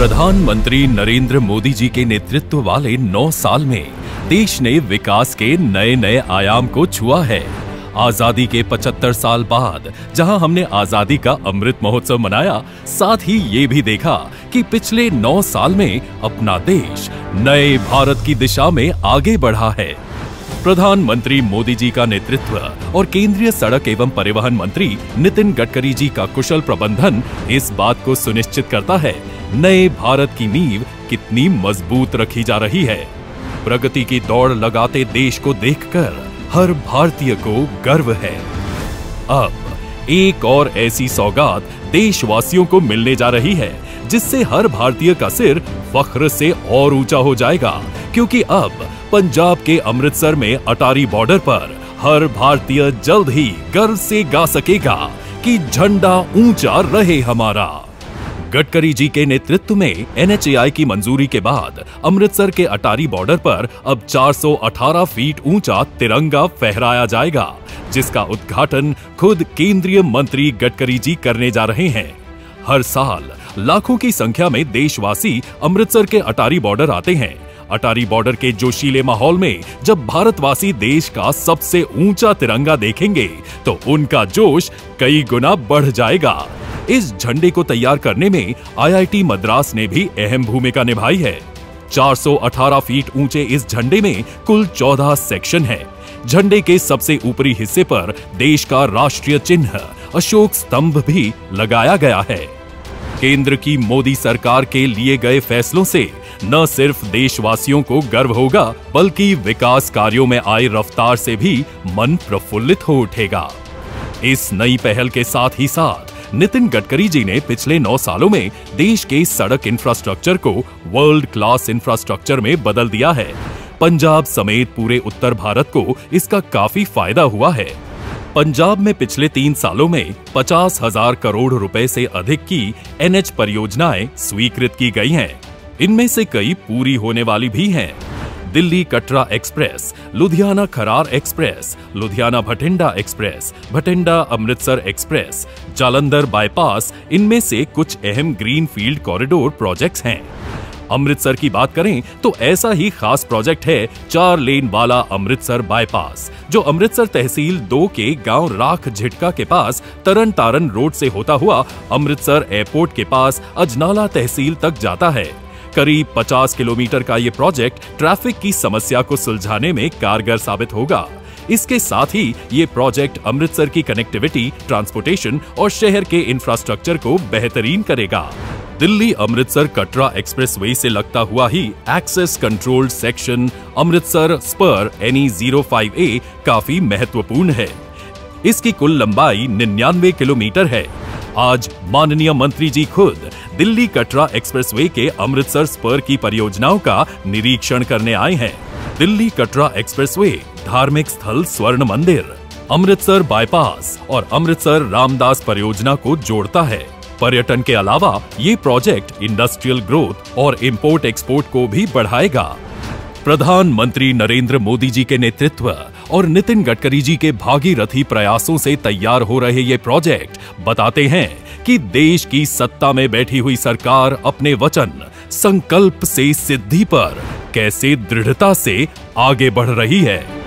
प्रधानमंत्री नरेंद्र मोदी जी के नेतृत्व वाले 9 साल में देश ने विकास के नए नए आयाम को छुआ है। आजादी के 75 साल बाद जहां हमने आजादी का अमृत महोत्सव मनाया, साथ ही ये भी देखा कि पिछले 9 साल में अपना देश नए भारत की दिशा में आगे बढ़ा है। प्रधानमंत्री मोदी जी का नेतृत्व और केंद्रीय सड़क एवं परिवहन मंत्री नितिन गडकरी जी का कुशल प्रबंधन इस बात को सुनिश्चित करता है नए भारत की नींव कितनी मजबूत रखी जा रही है। प्रगति की दौड़ लगाते देश को देखकर हर भारतीय को गर्व है। अब एक और ऐसी सौगात देशवासियों को मिलने जा रही है जिससे हर भारतीय का सिर फख्र से और ऊंचा हो जाएगा, क्योंकि अब पंजाब के अमृतसर में अटारी बॉर्डर पर हर भारतीय जल्द ही गर्व से गा सकेगा कि झंडा ऊंचा रहे हमारा। गडकरी जी के नेतृत्व में NHAI की मंजूरी के बाद अमृतसर के अटारी बॉर्डर पर अब 418 फीट ऊंचा तिरंगा फहराया जाएगा, जिसका उद्घाटन खुद केंद्रीय मंत्री गडकरी जी करने जा रहे हैं। हर साल लाखों की संख्या में देशवासी अमृतसर के अटारी बॉर्डर आते हैं। अटारी बॉर्डर के जोशीले माहौल में जब भारतवासी देश का सबसे ऊंचा तिरंगा देखेंगे तो उनका जोश कई गुना बढ़ जाएगा। इस झंडे को तैयार करने में IIT मद्रास ने भी अहम भूमिका निभाई है। 418 फीट ऊंचे इस झंडे में कुल 14 सेक्शन है। झंडे के सबसे ऊपरी हिस्से पर देश का राष्ट्रीय चिन्ह अशोक स्तंभ भी लगाया गया है। केंद्र की मोदी सरकार के लिए गए फैसलों से न सिर्फ देशवासियों को गर्व होगा, बल्कि विकास कार्यों में आई रफ्तार से भी मन प्रफुल्लित हो उठेगा। इस नई पहल के साथ ही साथ नितिन गडकरी जी ने पिछले 9 सालों में देश के सड़क इंफ्रास्ट्रक्चर को वर्ल्ड क्लास इंफ्रास्ट्रक्चर में बदल दिया है। पंजाब समेत पूरे उत्तर भारत को इसका काफी फायदा हुआ है। पंजाब में पिछले 3 सालों में 50,000 करोड़ रुपए से अधिक की NH परियोजनाएं स्वीकृत की गई हैं। इनमें से कई पूरी होने वाली भी हैं। Delhi Katra express, Ludhiana Kharar express, Ludhiana Bathinda express, Bathinda Amritsar express, Jalandhar bypass, इनमें से कुछ अहम ग्रीन फील्ड कॉरिडोर प्रोजेक्ट्स हैं। अमृतसर की बात करें तो ऐसा ही खास प्रोजेक्ट है 4 लेन वाला अमृतसर बाईपास, जो अमृतसर तहसील 2 के गांव राख झिटका के पास तरन तारन रोड से होता हुआ अमृतसर एयरपोर्ट के पास अजनाला तहसील तक जाता है। करीब 50 किलोमीटर का ये प्रोजेक्ट ट्रैफिक की समस्या को सुलझाने में कारगर साबित होगा। इसके साथ ही ये प्रोजेक्ट अमृतसर की कनेक्टिविटी, ट्रांसपोर्टेशन और शहर के इंफ्रास्ट्रक्चर को बेहतरीन करेगा। दिल्ली अमृतसर कटरा एक्सप्रेसवे से लगता हुआ ही access controlled section Amritsar spur NE05A काफी महत्वपूर्ण है। इसकी कुल लंबाई 99 किलोमीटर है। आज माननीय मंत्री जी खुद दिल्ली कटरा एक्सप्रेसवे के अमृतसर स्पर की परियोजनाओं का निरीक्षण करने आए हैं। दिल्ली कटरा एक्सप्रेसवे धार्मिक स्थल स्वर्ण मंदिर, अमृतसर बाईपास और अमृतसर रामदास परियोजना को जोड़ता है। पर्यटन के अलावा ये प्रोजेक्ट इंडस्ट्रियल ग्रोथ और इंपोर्ट एक्सपोर्ट को भी बढ़ाएगा। प्रधानमंत्री नरेंद्र मोदी जी के नेतृत्व और नितिन गडकरी जी के भागीरथी प्रयासों से तैयार हो रहे ये प्रोजेक्ट बताते हैं कि देश की सत्ता में बैठी हुई सरकार अपने वचन, संकल्प से सिद्धि पर कैसे दृढ़ता से आगे बढ़ रही है।